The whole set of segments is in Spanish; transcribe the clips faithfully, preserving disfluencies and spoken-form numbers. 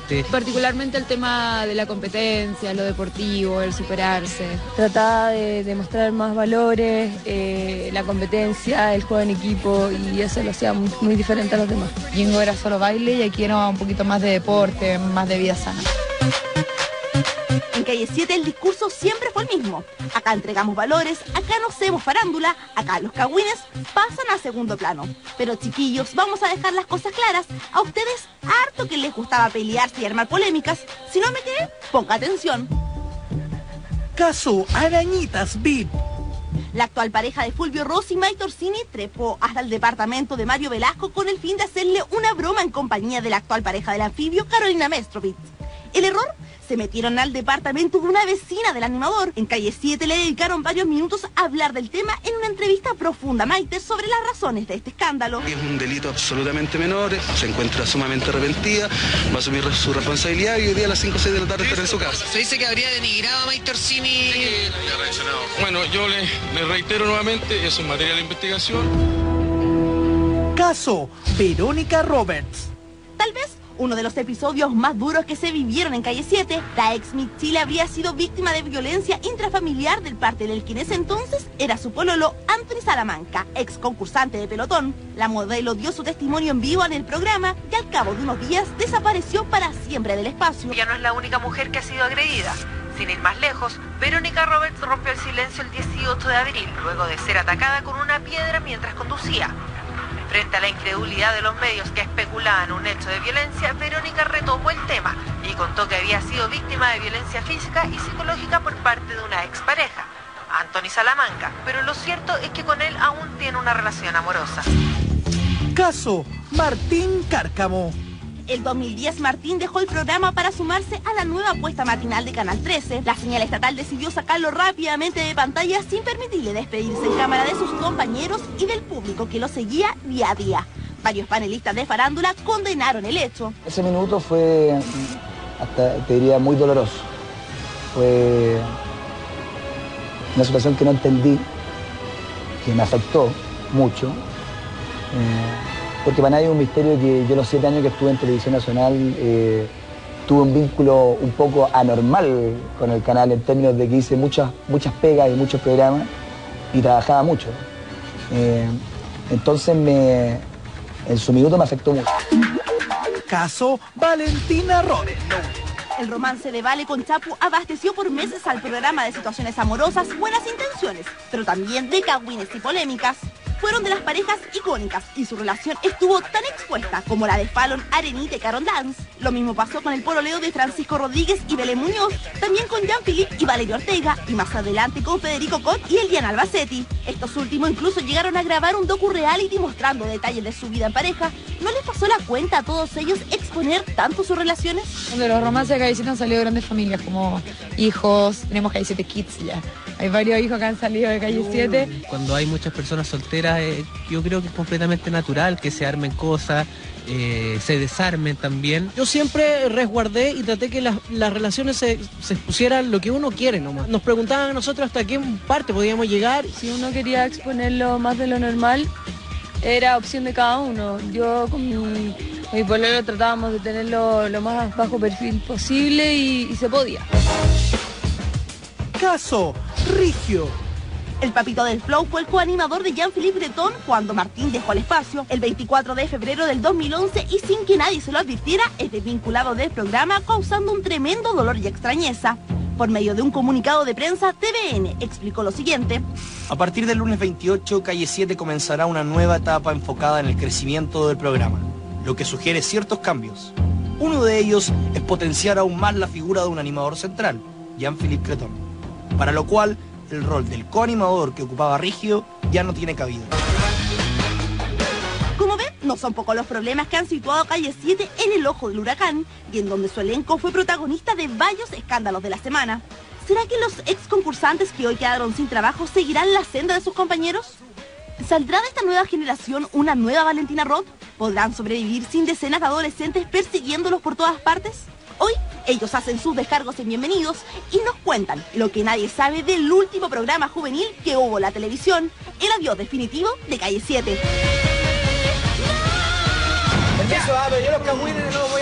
deporte. Particularmente el tema de la competencia, lo deportivo, el superarse. Trataba de demostrar más valores, eh, la competencia, el juego en equipo, y eso lo hacía muy, muy diferente a los demás. Jingo era solo baile y aquí era un poquito más de deporte, más de vida sana. En Calle siete el discurso siempre fue el mismo. Acá entregamos valores, acá no hacemos farándula, acá los cagüines pasan a segundo plano. Pero chiquillos, vamos a dejar las cosas claras. A ustedes harto que les gustaba pelearse y armar polémicas. Si no me cree, ponga atención. Caso Arañitas V I P. La actual pareja de Fulvio Rossi, Mike Orsini, trepó hasta el departamento de Mario Velasco con el fin de hacerle una broma en compañía de la actual pareja del anfibio, Carolina Mestrovitz. El error: se metieron al departamento de una vecina del animador. En Calle siete le dedicaron varios minutos a hablar del tema en una entrevista profunda a Maite sobre las razones de este escándalo. Es un delito absolutamente menor, se encuentra sumamente arrepentida, va a asumir su responsabilidad y hoy día a las cinco o seis de la tarde estará en su casa. Se dice que habría denigrado a Maite Orsini. Sí, que había reaccionado. Bueno, yo le, le reitero nuevamente, es un material de investigación. Caso Verónica Roberts. Tal vez uno de los episodios más duros que se vivieron en Calle siete, la ex Miss Chile habría sido víctima de violencia intrafamiliar del parte del que en ese entonces era su pololo, Anthony Salamanca, ex concursante de pelotón. La modelo dio su testimonio en vivo en el programa y al cabo de unos días desapareció para siempre del espacio. Ya no es la única mujer que ha sido agredida. Sin ir más lejos, Verónica Roberts rompió el silencio el dieciocho de abril, luego de ser atacada con una piedra mientras conducía. Frente a la incredulidad de los medios que especulaban un hecho de violencia, Verónica retomó el tema y contó que había sido víctima de violencia física y psicológica por parte de una expareja, Anthony Salamanca, pero lo cierto es que con él aún tiene una relación amorosa. Caso Martín Cárcamo. El dos mil diez, Martín dejó el programa para sumarse a la nueva apuesta matinal de Canal trece. La señal estatal decidió sacarlo rápidamente de pantalla sin permitirle despedirse en cámara de sus compañeros y del público que lo seguía día a día. Varios panelistas de farándula condenaron el hecho. Ese minuto fue, hasta te diría, muy doloroso. Fue una situación que no entendí, que me afectó mucho. Eh, Porque para nadie es un misterio que yo los siete años que estuve en Televisión Nacional eh, tuve un vínculo un poco anormal con el canal en términos de que hice muchas, muchas pegas y muchos programas y trabajaba mucho. Eh, entonces me, en su minuto me afectó mucho. Caso Valentina Robles. El romance de Vale con Chapu abasteció por meses al programa de situaciones amorosas, buenas intenciones, pero también de cagüines y polémicas. Fueron de las parejas icónicas y su relación estuvo tan expuesta como la de Fallon, Arenita y Carol Dance. Lo mismo pasó con el pololeo de Francisco Rodríguez y Belén Muñoz, también con Jean-Philippe y Valerio Ortega, y más adelante con Federico Cot y Eliana Albacete. Estos últimos incluso llegaron a grabar un docu-reality mostrando detalles de su vida en pareja. ¿No les pasó la cuenta a todos ellos exponer tanto sus relaciones? De los romances de Calle siete han salido grandes familias, como hijos, tenemos Calle siete Kids ya. Hay varios hijos que han salido de Calle siete. Cuando hay muchas personas solteras, eh, yo creo que es completamente natural que se armen cosas, eh, se desarmen también. Yo siempre resguardé y traté que las, las relaciones se, se expusieran lo que uno quiere nomás. Nos preguntaban a nosotros hasta qué parte podíamos llegar. Si uno quería exponerlo más de lo normal, era opción de cada uno. Yo con mi, mi pololo tratábamos de tenerlo lo más bajo perfil posible y, y se podía. Caso Rigio. El papito del flow fue el coanimador de Jean-Philippe Breton cuando Martín dejó el espacio. El veinticuatro de febrero del dos mil once y sin que nadie se lo advirtiera, es desvinculado del programa causando un tremendo dolor y extrañeza. Por medio de un comunicado de prensa, T V N explicó lo siguiente. A partir del lunes veintiocho, Calle siete comenzará una nueva etapa enfocada en el crecimiento del programa, lo que sugiere ciertos cambios. Uno de ellos es potenciar aún más la figura de un animador central, Jean-Philippe Breton, para lo cual el rol del coanimador que ocupaba Rigio ya no tiene cabida. Como ven, no son pocos los problemas que han situado a Calle siete en el ojo del huracán y en donde su elenco fue protagonista de varios escándalos de la semana. ¿Será que los ex concursantes que hoy quedaron sin trabajo seguirán la senda de sus compañeros? ¿Saldrá de esta nueva generación una nueva Valentina Roth? ¿Podrán sobrevivir sin decenas de adolescentes persiguiéndolos por todas partes? Hoy, ellos hacen sus descargos en Bienvenidos y nos cuentan lo que nadie sabe del último programa juvenil que hubo en la televisión, el adiós definitivo de Calle siete. Eso, ah, pero yo los cagüines no los voy a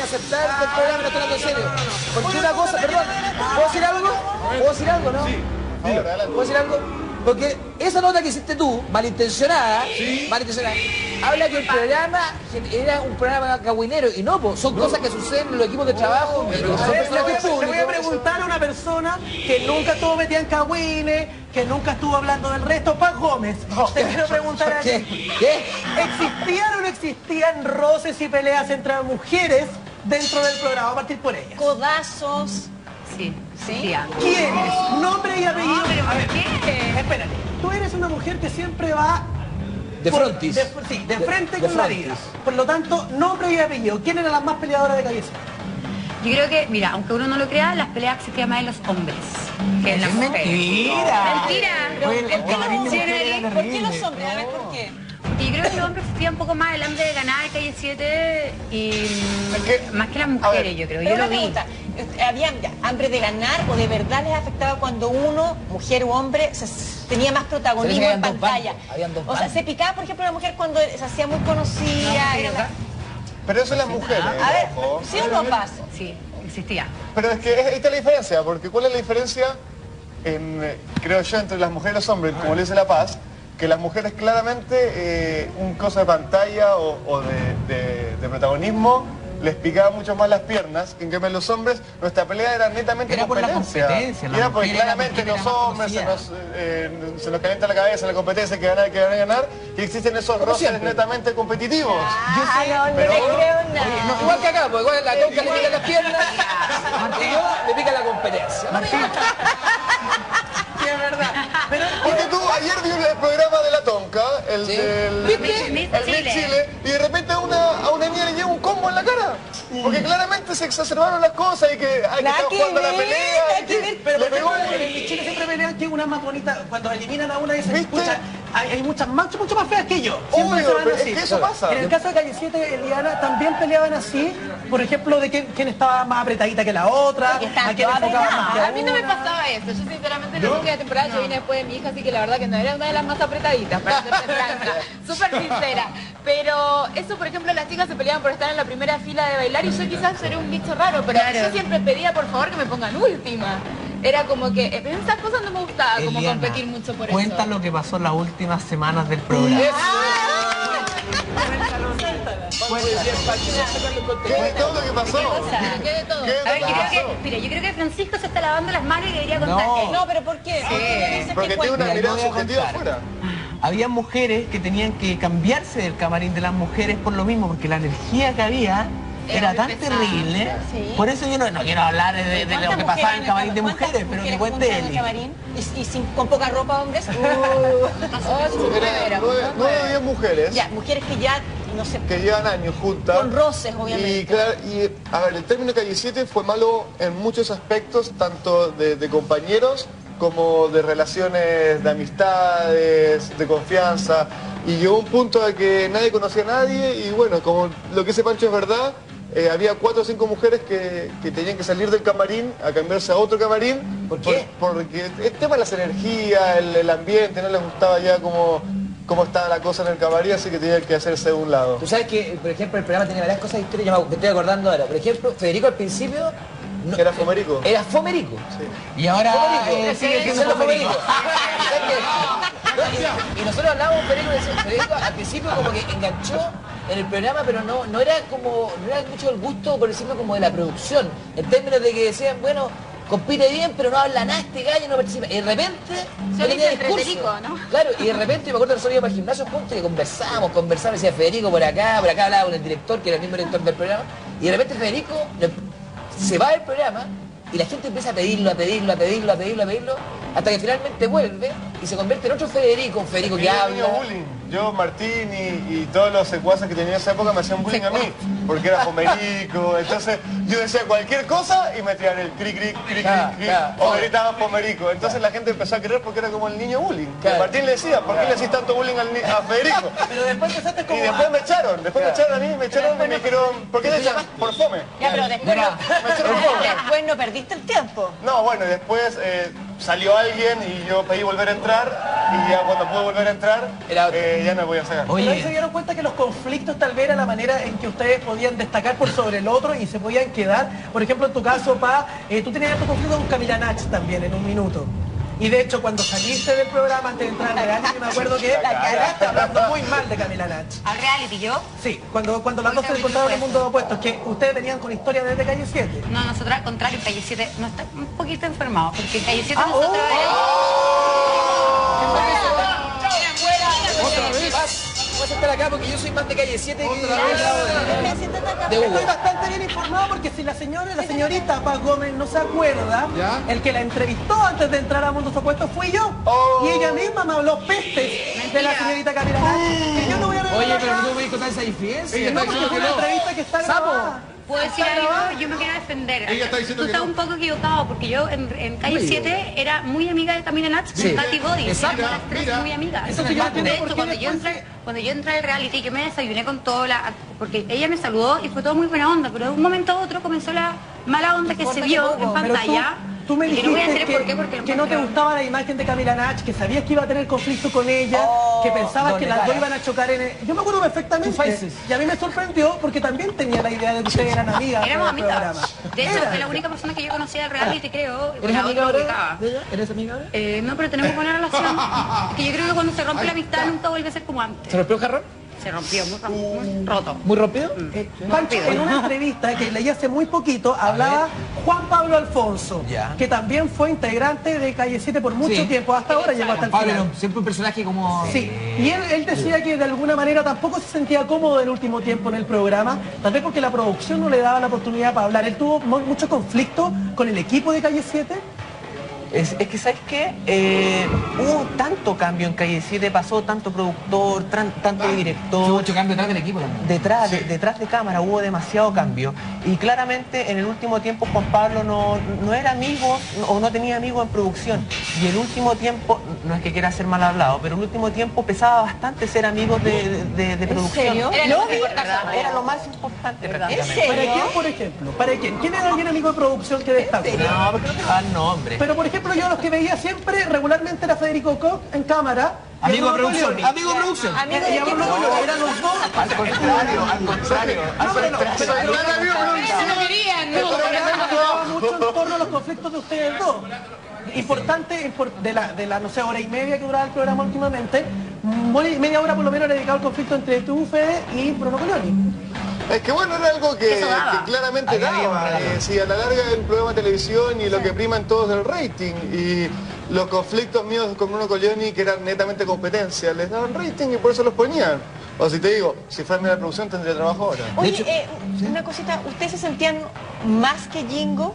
aceptar que el programa no está hablando en serio. Porque una cosa, perdón, ¿puedo decir algo? ¿Puedo decir algo, no? Sí, ¿Puedo decir algo? Porque esa nota que hiciste tú, malintencionada, ¿sí? malintencionada, habla que el programa era un programa cagüinero y no, po, son no. cosas que suceden en los equipos de trabajo. Pero son personajes públicos. Le voy a preguntar a una persona que nunca estuvo metida en cagüines, que nunca estuvo hablando del resto, Paz Gómez. Te quiero preguntar a ti. ¿Qué? ¿Existían o no existían roces y peleas entre mujeres dentro del programa? A partir por ellas. Codazos. Sí, sí. ¿Quiénes? Nombre y apellido. No, pero ¿por qué? Espérate. Tú eres una mujer que siempre va... De por, frontis. De, sí, de, de frente de con frontis. la vida. Por lo tanto, nombre y apellido. ¿Quién era la más peleadora de Calle siete? Yo creo que, mira, aunque uno no lo crea, las peleas existían más en los hombres que en las mujeres. ¡Mentira! ¡Mentira! Pero, ¿por, qué los, sí, ¿por qué los hombres? A ver, ¿por qué? Y yo creo que los hombres sentían un poco más el hambre de ganar Calle siete y más que las mujeres, yo creo. Yo lo vi. ¿Había hambre de ganar o de verdad les afectaba cuando uno, mujer u hombre, se, tenía más protagonismo en pantalla? O sea, se picaba, por ejemplo, la mujer cuando se hacía muy conocida. No, era la... Pero eso es las mujeres. A ver, ¿sí o no pasa? Sí, existía. Pero es que ahí está la diferencia, porque ¿cuál es la diferencia, en, creo yo, entre las mujeres y los hombres, como le dice La Paz? Que las mujeres claramente, eh, un cosa de pantalla o, o de, de, de protagonismo, les picaba mucho más las piernas, que en cambio los hombres, nuestra pelea era netamente era competencia. Por la competencia. Y era porque claramente los hombres se nos, eh, se nos calienta la cabeza la competencia, que ganar, que ganar, ganar, y existen esos roces netamente competitivos. Ah, yo no, pero, no le creo nada. Oye, no, igual que acá, pues igual la tonca le pica las piernas, y yo le pica la competencia. Sí, es verdad. Pero, porque tú ayer vi el programa de La Tonca, el ¿Sí? del Miss el Chile. Chile, y de repente a una, a una niña le lleva un combo en la cara. Porque claramente se exacerbaron las cosas y que hay que estar jugando la pelea. Y que pero le por pegó. ejemplo, en el Chile siempre pelean que una más bonita, cuando eliminan a una y se escucha, hay, hay muchas más, mucho más feas que yo. Siempre Obvio, se van pero así. es que eso pasa. En el caso de Calle siete, Eliana, también peleaban así, por ejemplo, de quién, quién estaba más apretadita que la otra, a quién enfocaba más que A mí no me una. pasaba eso. Yo sinceramente en la última temporada yo vine después de mi hija, así que la verdad que no era una de las más apretaditas, para ser franca, súper sincera. Pero eso, por ejemplo, las chicas se peleaban por estar en la primera fila de bailar y yo quizás seré un bicho raro, pero Claro. yo siempre pedía por favor que me pongan última. Era como que eh, esas cosas no me gustaba, como Eliana, competir mucho por cuenta eso. lo que pasó en las últimas semanas del programa. ¿Qué de todo lo que pasó? ¿Qué de todo? ¿Qué de A ver, todo yo lo creo que pasó? que, mira, yo creo que Francisco se está lavando las manos y debería contar No. él. No, pero ¿por qué? ¿Por qué le dices Porque que tiene una cuenta? mirada voy a subjetiva contar. afuera. Había mujeres que tenían que cambiarse del camarín de las mujeres por lo mismo, porque la energía que había era tan terrible. Sí. Por eso yo no, no quiero hablar de, de- de lo ¿Cuántas que pasaba en mujeres el camarín de ¿cuántas mujeres, pero que mujeres cuente juntas en el Eli. camarín? ¿Y, y sin, con poca ropa, hombres? Uh. Eran nueve nueve o diez mujeres Ya, mujeres que ya, no sé, que llevan años juntas. con roces, obviamente. Y, claro, y a ver, el término Calle siete fue malo en muchos aspectos, tanto de, de compañeros como de relaciones de amistades, de confianza. Y llegó un punto de que nadie conocía a nadie y bueno, como lo que dice Pancho es verdad, eh, había cuatro o cinco mujeres que, que tenían que salir del camarín a cambiarse a otro camarín. ¿Por qué? Por- porque el tema de las energías, el, el ambiente, no les gustaba ya cómo, cómo estaba la cosa en el camarín, así que tenían que hacerse de un lado. Tú sabes que, por ejemplo, el programa tenía varias cosas históricas, yo me estoy acordando ahora. Por ejemplo, Federico al principio... no- Era Fomerico. Era Fomerico. Y ahora Fomerico. eh, sigue siendo Fomerico. Fomerico. ¿Sabes qué? Y nosotros hablábamos con Federico, y Federico al principio como que enganchó en el programa, pero no, no era como, no era mucho el gusto, por decirlo, como de la producción. En términos de que decían, bueno, compite bien, pero no habla nada este gallo, no participa. Y de repente, Se no le tenía dice discurso. Federico, ¿no? Claro, y de repente me acuerdo que nosotros íbamos para el gimnasio juntos y conversábamos, conversábamos, decía Federico por acá, por acá hablaba con el director, que era el mismo director del programa, y de repente Federico le- se va del programa y la gente empieza a pedirlo, a pedirlo, a pedirlo, a pedirlo, a pedirlo, hasta que finalmente vuelve y se convierte en otro Federico, un Federico que Yo tenía habla. bullying. Yo, Martín y, y todos los secuaces que tenía en esa época me hacían bullying a mí, porque era Fomerico. Entonces yo decía cualquier cosa y me tiraban el cri cri cri Claro, cri cri claro. o me gritaban Fomerico. Entonces la gente empezó a creer porque era como el niño bullying. Claro. Y Martín le decía, ¿por qué le hacís tanto bullying al ni- a Federico? Pero después empezaste como... Y después me echaron, después me echaron a mí, me echaron y me dijeron, ¿por qué te echan? Por fome. Ya, pero después, Me echaron por no, fome. después no perdiste el tiempo. No, bueno, y después eh, salió alguien y yo pedí volver a entrar y ya cuando pude volver a entrar eh, ya no me podía sacar. Pero ahí se dieron cuenta que los conflictos tal vez era la manera en que ustedes podían destacar por sobre el otro y se podían quedar. Por ejemplo, en tu caso, Pa, eh, tú tenías tu conflicto con Camila Nach también en un minuto. Y de hecho, cuando saliste del programa antes de entrar al reality, me acuerdo que quedaste hablando muy mal de Camila Nach. ¿Al reality yo? Sí, cuando, cuando las dos se encontraron en el mundo opuesto, es que ustedes venían con historia desde Calle siete. No, nosotros al contrario, Calle siete no está un poquito enfermado, porque en Calle siete Ah, nosotros... Otra vez. Vamos a estar acá porque yo soy más de Calle siete que de, de Estoy bastante bien informado porque si la señora, la señorita Paz Gómez no se acuerda, ¿ya? El que la entrevistó antes de entrar a Mundos Opuestos fui yo. Oh. Y ella misma me habló pestes Mentira. de la señorita Camila Nach. Oh. Que yo no voy a revelar. Oye, pero no te voy a contar esa diferencia. Ella no, porque es una entrevista que está grabada. ¿Puedo decir algo? Yo me quiero defender. Ella está diciendo Tú que estás no. un poco equivocado, porque yo en, en Calle siete era muy amiga de Camila Nach Sí. con Katy Body. Exacto. Éramos las tres Mira. muy amigas. Eso sí yo entiendo De por hecho, qué cuando yo, después entré, cuando yo entré al reality, yo me desayuné con todo la... Porque ella me saludó y fue todo muy buena onda, pero de un momento a otro comenzó la mala onda que se vio en pantalla. Tú me y dijiste no voy a decir que, por qué, porque que no te gustaba la imagen de Camila Nach, que sabías que iba a tener conflicto con ella, oh, que pensabas que las dos iban a chocar en el... Yo me acuerdo perfectamente. Y a mí me sorprendió porque también tenía la idea de que ustedes eran amigas. Éramos amigas. Programa. De hecho, Era. fue la única persona que yo conocía del reality, creo. ¿Eres la amiga otra ahora ubicaba. de ella? ¿Eres amiga ahora? Eh, no, pero tenemos buena relación. Que yo creo que cuando se rompe la amistad nunca vuelve a ser como antes. ¿Se rompió el jarrón? Se rompió, muy, muy roto. ¿Muy rápido? Eh, Pancho, en una entrevista que leí hace muy poquito, hablaba Juan Pablo Alfonso, Ya. que también fue integrante de Calle siete por mucho Sí. tiempo, hasta ahora llegó hasta el Pablo final. era siempre un personaje como... Sí, y él, él decía que de alguna manera tampoco se sentía cómodo el último tiempo en el programa, tal vez porque la producción no le daba la oportunidad para hablar. Él tuvo mu- mucho conflicto con el equipo de Calle siete. Es, es que, ¿sabes qué? Eh, hubo tanto cambio en Calle siete, pasó tanto productor, tran- tanto director. Hubo mucho cambio detrás del equipo también. Detrás, de, detrás de cámara hubo demasiado cambio. Y claramente en el último tiempo Juan Pablo no, no era amigo o no tenía amigos en producción. Y el último tiempo, no es que quiera ser mal hablado, pero el último tiempo pesaba bastante ser amigos de, de, de, de producción. serio? Era, No, lo, vi- importante, era lo más importante prácticamente. ¿Para quién, por ejemplo? ¿Para quién? ¿Quién era alguien amigo de producción que destaca? No, porque no te va el nombre. Pero por ejemplo, yo los que veía siempre, regularmente era Federico Koch en cámara. y Amigo de Bruno producción, Coglioni. amigo de producción. Amigo Y de a Bruno quién? Coglioni, eran los dos. Al contrario, al contrario. No, pero no, pero Pero no era amigo de producción. No querían, el no. programa giraba mucho en torno a los conflictos de ustedes dos. Importante, impor- de la, de la, no sé, hora y media que duraba el programa últimamente, muy- media hora por lo menos era dedicado al conflicto entre tú, Fede, y Bruno Coglioni. Es que bueno, era algo que, Eso daba. que claramente Ahí había un daba. relato. Eh, si a la larga el programa de televisión y lo que prima en todo es el rating. Y los conflictos míos con Bruno Coglioni, que eran netamente competencia, les daban rating y por eso los ponían. O si te digo, si fuera de la producción tendría trabajo ahora. Oye, hecho- eh, una cosita, ¿ustedes se sentían más que Jingo?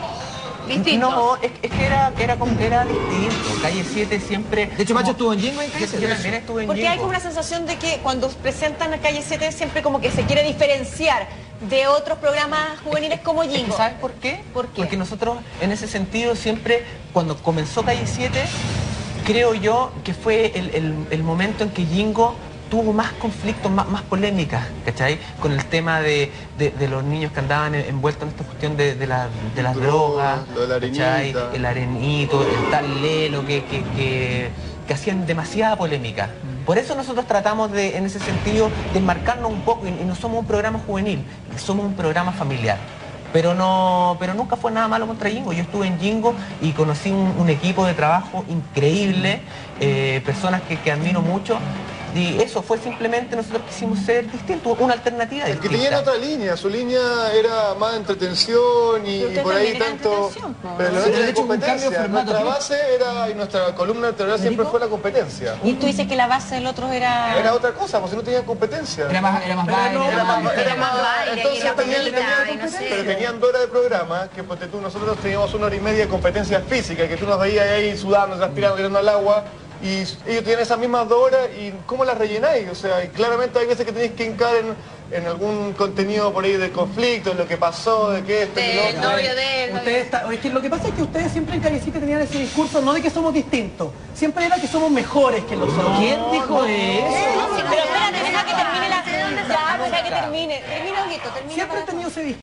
Distinto. No, es, es que era, era, como- era distinto. Calle siete siempre... De hecho, Macho estuvo en Jingo en Calle Yo, siete. yo también estuve en Porque hay Jingo. como una sensación de que cuando presentan a Calle siete siempre como que se quiere diferenciar de otros programas juveniles como Es que, Jingo. ¿sabes por qué? ¿Por qué? Porque nosotros en ese sentido siempre, cuando comenzó Calle siete, creo yo que fue el, el- el momento en que Jingo tuvo más conflictos, más, más polémicas, ¿cachai? Con el tema de, de- de los niños que andaban en- envueltos en esta cuestión de, de, la- de las drogas, Lo de la ¿cachai? arenita. El arenito, el tal Lelo, que, que, que, que hacían demasiada polémica. Por eso nosotros tratamos de, en ese sentido, de enmarcarnos un poco, y, y no somos un programa juvenil, somos un programa familiar. Pero no, pero nunca fue nada malo contra Jingo. Yo estuve en Jingo y conocí un, un equipo de trabajo increíble, eh, personas que, que admiro mucho. Y eso fue simplemente, nosotros quisimos ser distintos, una alternativa Es que distinta. tenían otra línea, su línea era más entretención y, Pero y por ustedes ahí también eran tanto... entretención, po, Pero ¿no? no Sí, era de hecho, un cambio de competencia, formato, nuestra ¿no? base era, y nuestra columna vertebral siempre fue la competencia. Y tú dices que la base del otro era... Era otra cosa, porque no tenían competencia. Era más, era más Pero baile, no, era Era más... más, era más, baile, entonces y la tenían, comida, tenían- y no sé. pero tenían dos horas de programa, que ponte tú, nosotros teníamos una hora y media de competencia física, que tú nos veías ahí sudando, transpirando, tirando al agua, y ellos tienen esas mismas dos horas, y ¿cómo las rellenáis? O sea, y claramente hay veces que tenéis que hincar en, en algún contenido por ahí de conflicto, lo que pasó, de qué esto, y lo El otro. novio de él. Ustedes está- oye, es que lo que pasa es que ustedes siempre en Calle siete tenían ese discurso, no de que somos distintos, siempre era que somos mejores que los otros. ¿Quién dijo eso? Pero espérate, deja que termine la... Ya, deja que termine. Termina, Huguito, termina. Siempre para- han tenido ese discurso.